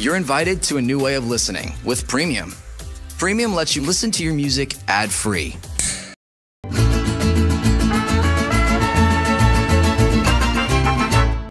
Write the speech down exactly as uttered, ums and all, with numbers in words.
You're invited to a new way of listening with Premium. Premium lets you listen to your music ad-free